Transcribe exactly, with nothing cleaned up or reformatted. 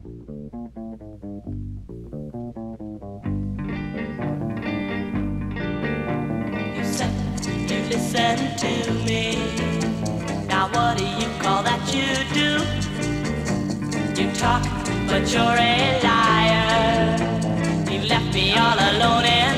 You said you listen to me. Now what do you call that you do? You talk, but you're a liar. You left me all alone in